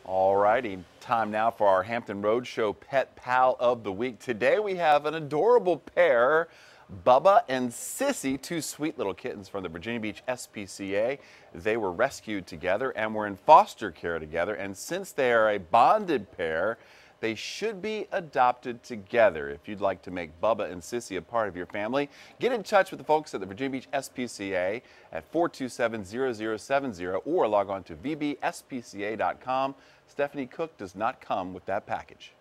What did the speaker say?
All righty, time now for our Hampton Roadshow Pet Pal of the Week. Today we have an adorable pair, Bubba and Sissy, two sweet little kittens from the Virginia Beach SPCA. They were rescued together and were in foster care together, and since they are a bonded pair, they should be adopted together. If you'd like to make Bubba and Sissy a part of your family, get in touch with the folks at the Virginia Beach SPCA at 427-0070 or log on to vbspca.com. Stephanie Cook does not come with that package.